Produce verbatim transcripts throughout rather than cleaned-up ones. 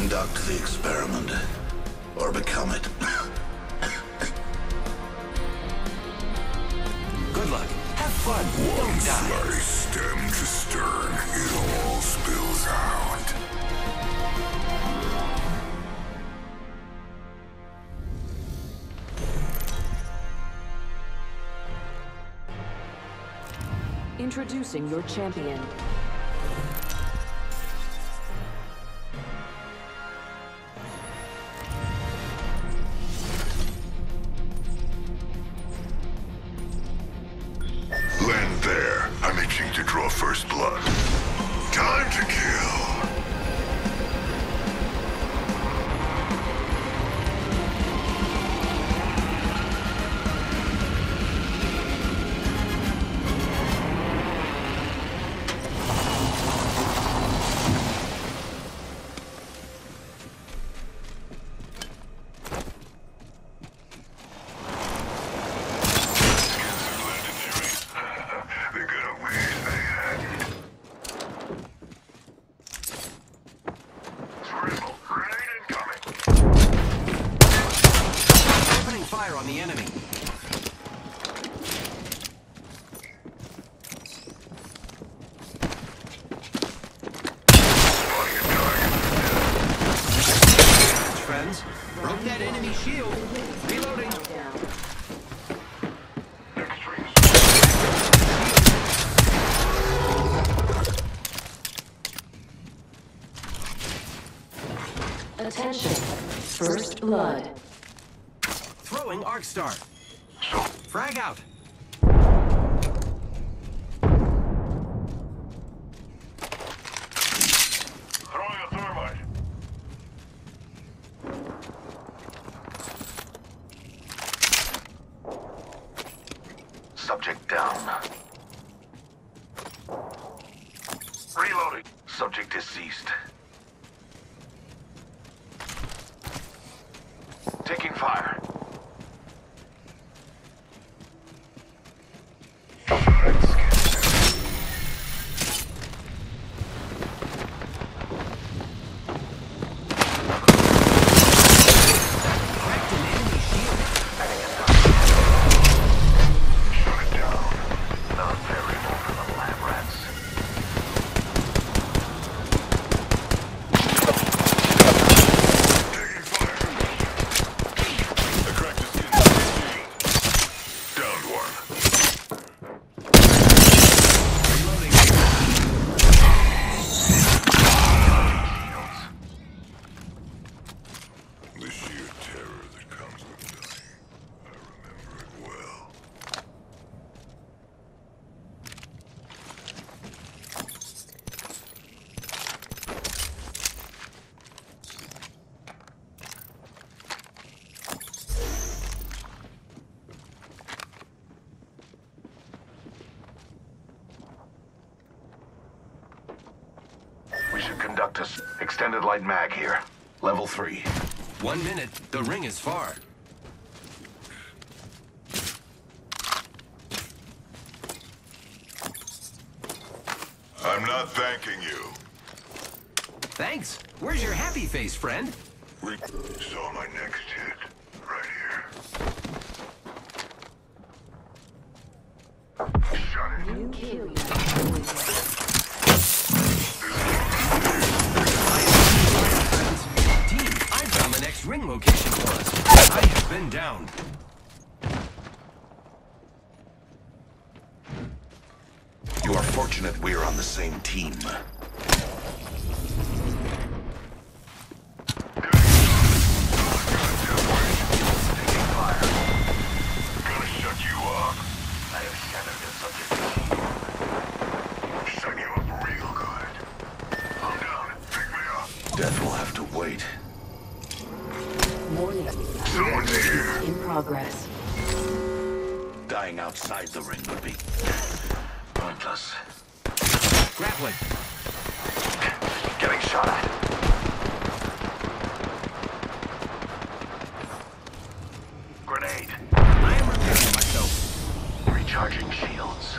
conduct the experiment, or become it. Good luck. Have fun. Don't Once die. I stem to stern, it all spills out. Introducing your champion. Land there. I'm itching to draw first blood. Time to kill. They're gonna wish they hadn't. Scramble. Grenade incoming. Opening fire on the enemy. Friends, broke that enemy shield. Reloading. Attention. First blood. Throwing Arc Star. Frag out. Throwing a thermite. Subject down. Reloading. Subject deceased. Taking fire. Cracked an enemy shield. Shut it down. Not variable for the lab rats. Taking fire. I cracked the skin of the shield. Downed one. Reloading. The sheer terror that comes with dying. I remember it well. We should conduct a s- extended light mag here. Level three. One minute. The ring is far. I'm not thanking you. Thanks. Where's your happy face, friend? Re- Saw my next hit. Right here. Shut it. New kill. Team, I found the next ring location for us. I have been down. You are fortunate we are on the same team. Taking fire. Gonna shut you up. I have shattered the subject. Shut you up real good. I'm down. Pick me up. Death will have to wait. Warning. Someone's here. In progress. Dying outside the ring would be pointless. Grappling. Getting shot at. Grenade. I am repairing myself. Recharging shields.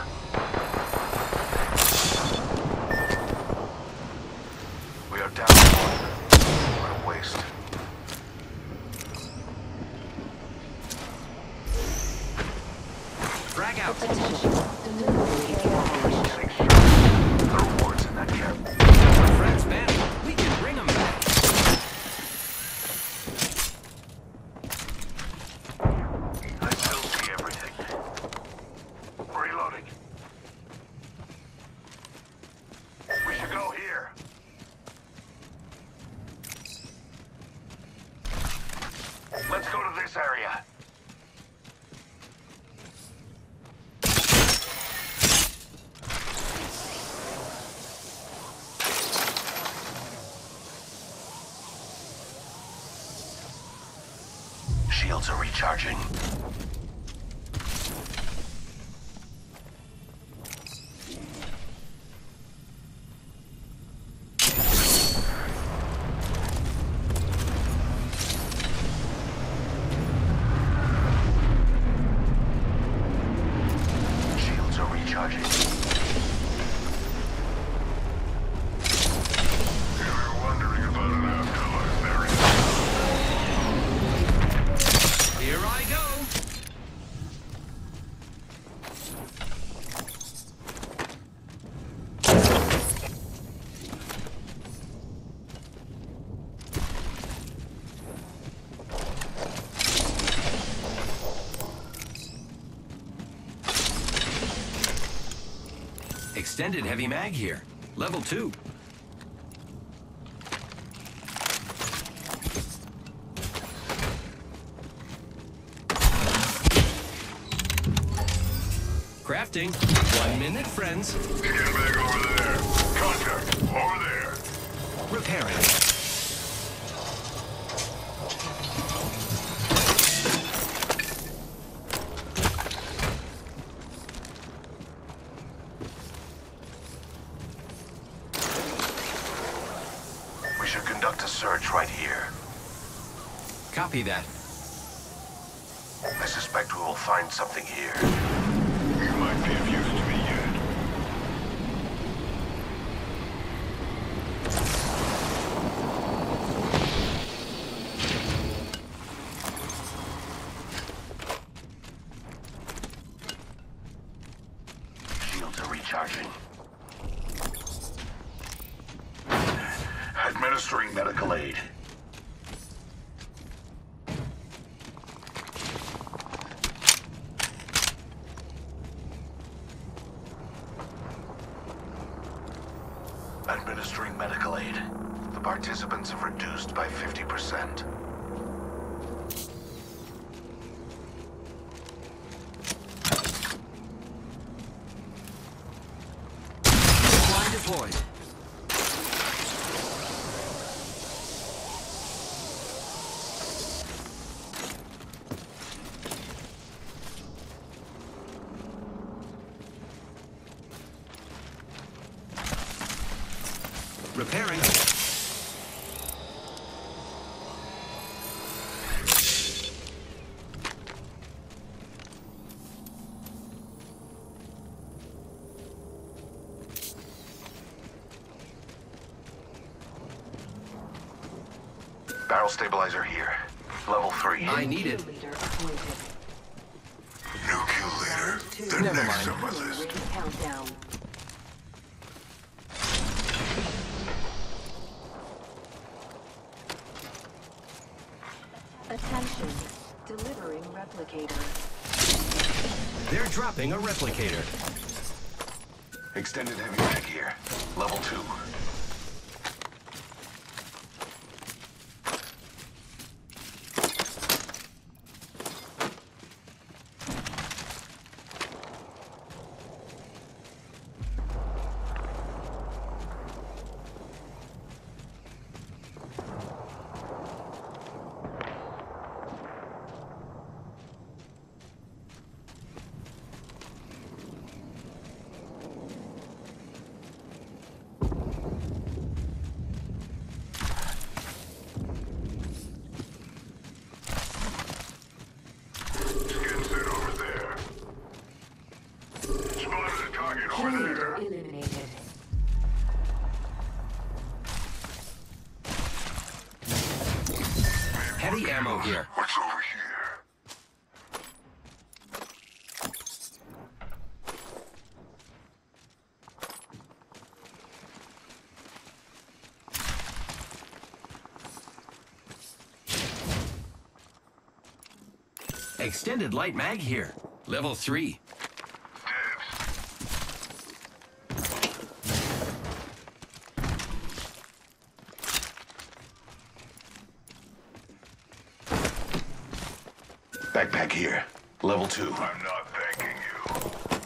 We are down one. We're Frag out. Attention. Delivering care package. Make sure. The rewards in that care. Our friends back. We can bring them back. I still see everything. Reloading. We should go here. Let's go to this area. Shields are recharging. Shields are recharging. If you're wondering about an afterlife, there is. Here I go. Extended heavy mag here. Level two. Crafting. One minute, friends. Skin bag over there. Contact. Over there. Repairing. We should conduct a search right here. Copy that. I suspect we will find something here. You might be of use to me yet. Shields are recharging. Administering medical aid. Administering medical aid. The participants have reduced by fifty percent. Line deployed. Repairing. Barrel stabilizer here. Level three. I need it. Leader appointed. New kill leader. Two. They're Never next mind. on my list. Ring countdown. Attention. Delivering replicator. They're dropping a replicator. Extended heavy mag here. Level two. Skin set over there. Spotted a target over Leader there. eliminated. Heavy ammo here. What's over here? Extended light mag here. Level three. Backpack here. Level two. I'm not thanking you.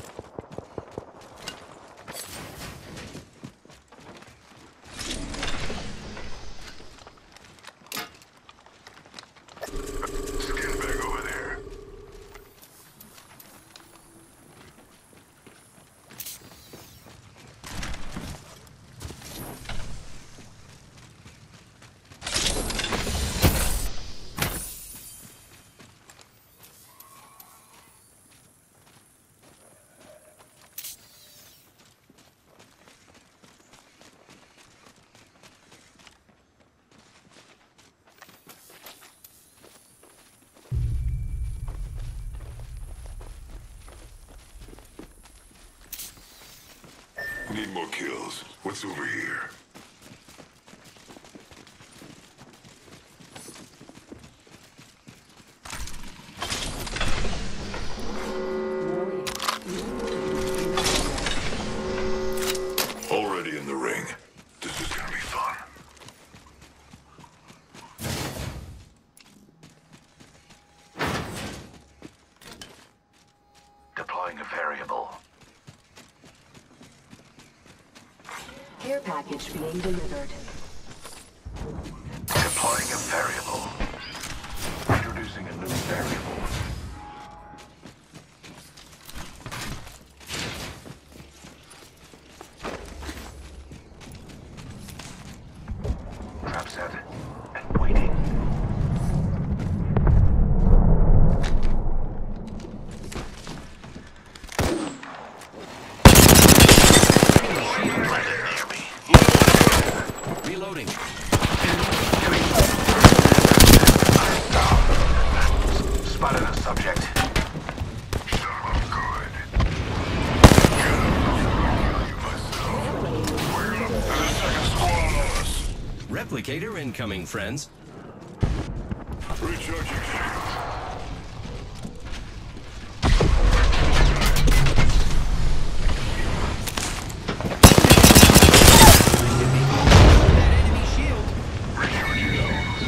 Skin bag over there. Need more kills. What's over here? Already in the ring. This is gonna be fun. Deploying a variable. Care package being delivered. Deploying a variable. Introducing a new variable. Trap set and waiting. Reloading. Spotted a subject. Shut up, good. Get him. You myself. We're up. There's a second squad on us. Replicator incoming, friends. Recharging shields. That enemy shield. Recharging shields.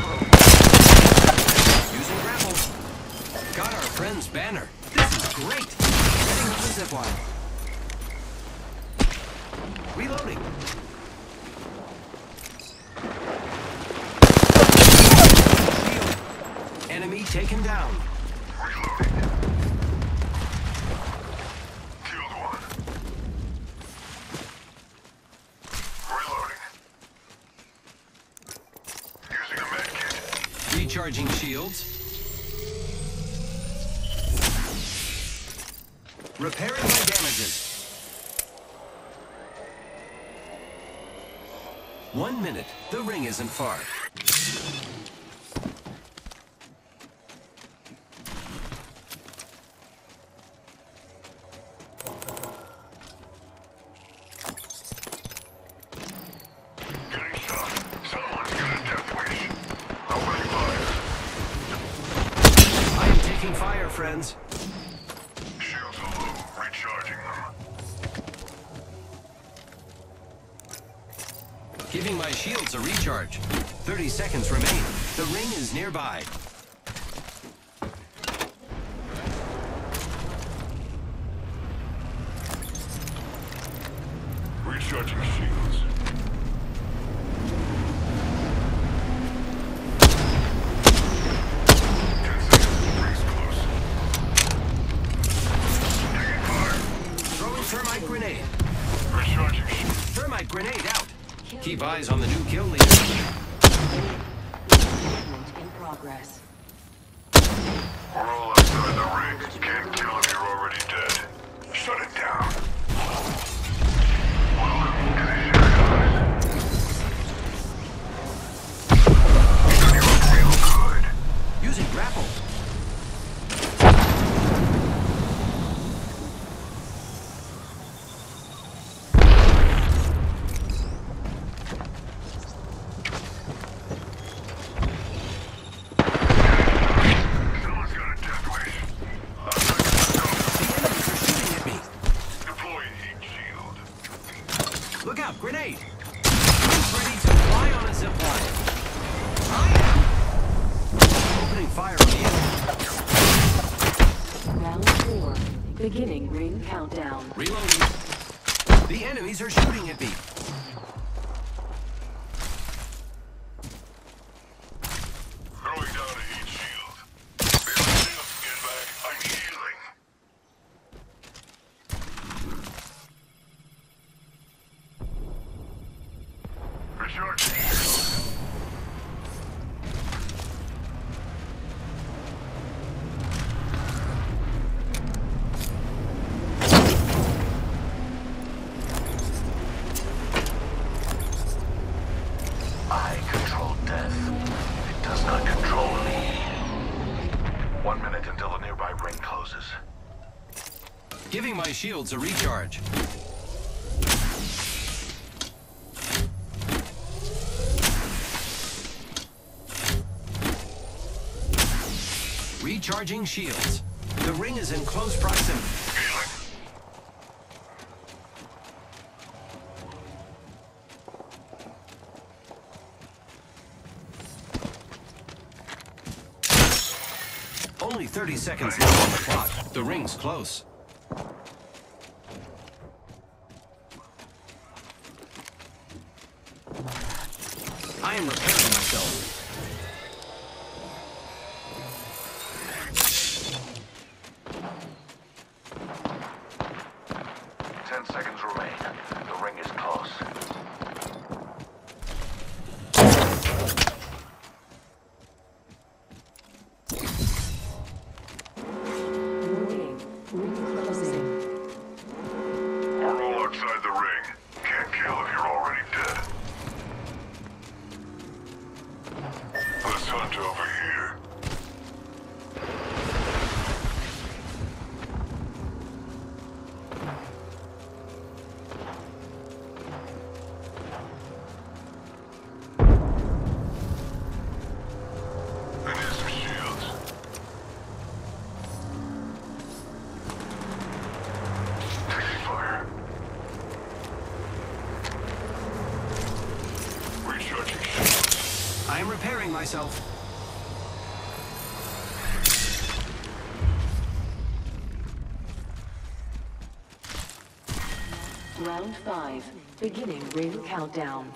Using grapple. Got our friend's banner. This is great. Heading to the zipline. Reloading. Shield. Enemy taken down. Reloading. Killed one. Reloading. Using a med kit. Recharging shields. Repairing my damages. One minute. The ring isn't far. Getting shot. Someone's got a death wish. Opening fire. I am taking fire, friends. Shields are low. Recharging them. Giving my shields a recharge. thirty seconds remain. The ring is nearby. Recharging shields. Ten seconds. Rings close. Taking fire. Throwing thermite grenade. Recharging shields. Thermite grenade out. Keep eyes on the new kill leader. Movement in progress. We're all outside the ring. Can't kill him. You're already dead. Shut it down. Welcome to the Shadows. You look real good. Using grapple. Someone's got a death wish. Grenade! Who's ready to fly on a zipline? I am! Opening fire on the enemy. Round four. Beginning ring countdown. Reloading. The enemies are shooting at me. Throwing down a heat shield. Building up skin back. I'm healing. Recharging shield. I control death. It does not control me. One minute until the nearby ring closes. Giving my shields a recharge. Recharging shields. The ring is in close proximity. Healing. Only thirty seconds left on the clock. The ring's close. I am repairing myself. Ten seconds remain. The ring is close. Warning. Ring closing. We're all outside the ring. Can't kill if you're already dead. Let's hunt over here. I need some shields. Taking fire. Recharging shields. I am repairing myself. Round five. Beginning ring countdown.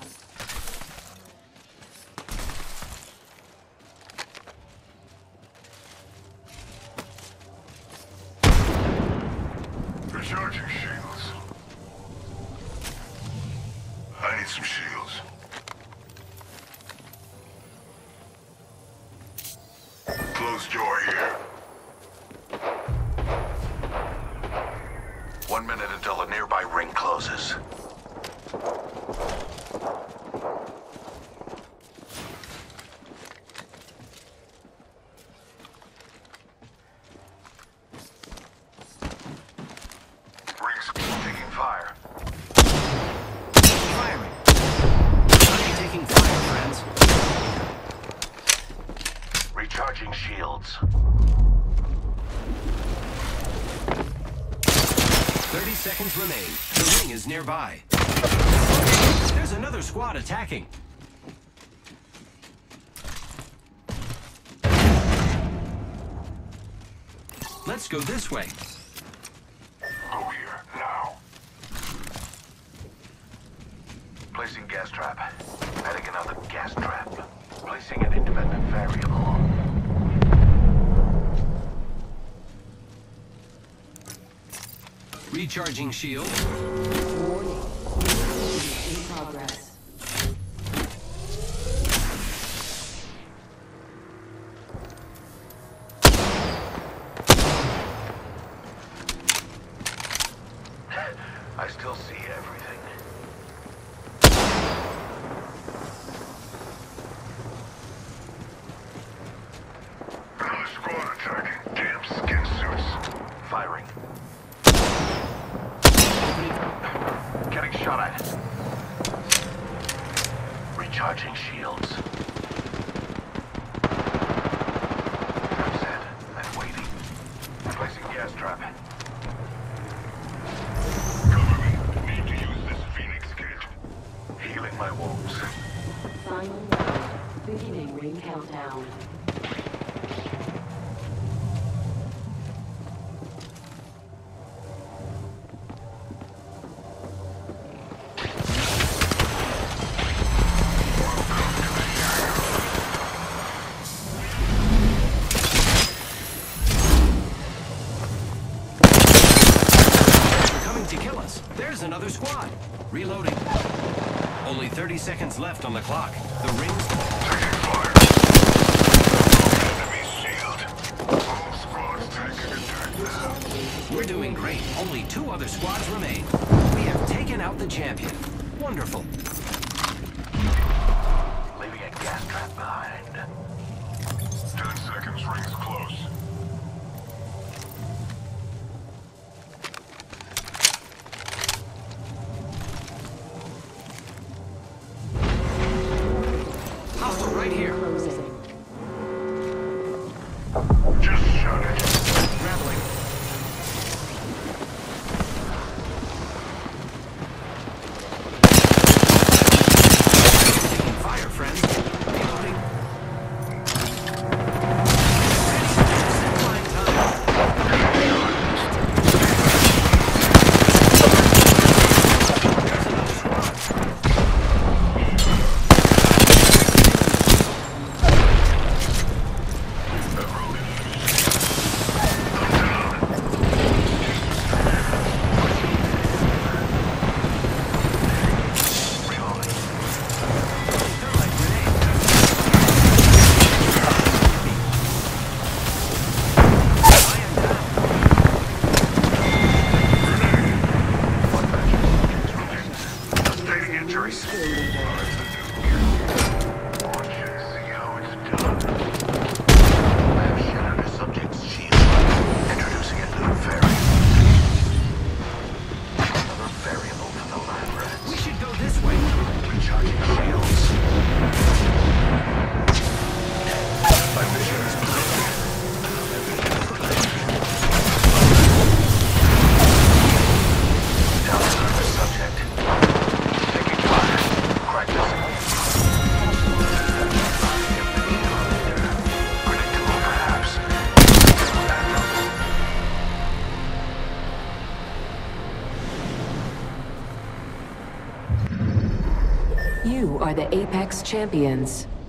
Recharging shields. I need some shields. Closed door here. One minute until the nearby ring closes. Ring's taking fire. Firing. I am taking fire, friends. Recharging shields. thirty seconds remain. The ring is nearby. There's another squad attacking. Let's go this way. Go here, now. Placing gas trap. Adding another gas trap. Placing an independent variable. Recharging shield. Warning. In progress. I still see everything. Another squad attacking. Damn skin suits. Firing. Getting shot at. Recharging shields. I'm set and waiting. Placing gas trap. Cover me. Need to use this Phoenix kit. Beginning ring countdown. Coming to kill us. There's another squad. Reloading. Only thirty seconds left on the clock. The ring's... Taking fire. Enemy shield. All squads taking attack now. We're doing great. Only two other squads remain. We have taken out the champion. Wonderful. Leaving a gas trap behind. Ten seconds, rings close. Hostile right here. Closing. Just shut it. Grappling. Taking fire, friend. Reloading. Zipline time. There's another squad. Thermite grenade. Iron down. Sustaining injuries. Watch and see how it's done. I have shattered a subject's shield. Introducing a new variable. Another variable for the lab rats. We should go this way. Recharging shields. My mission is complete. Down another subject. Taking fire. Crack this. Predictable, perhaps. You are the Apex Champions.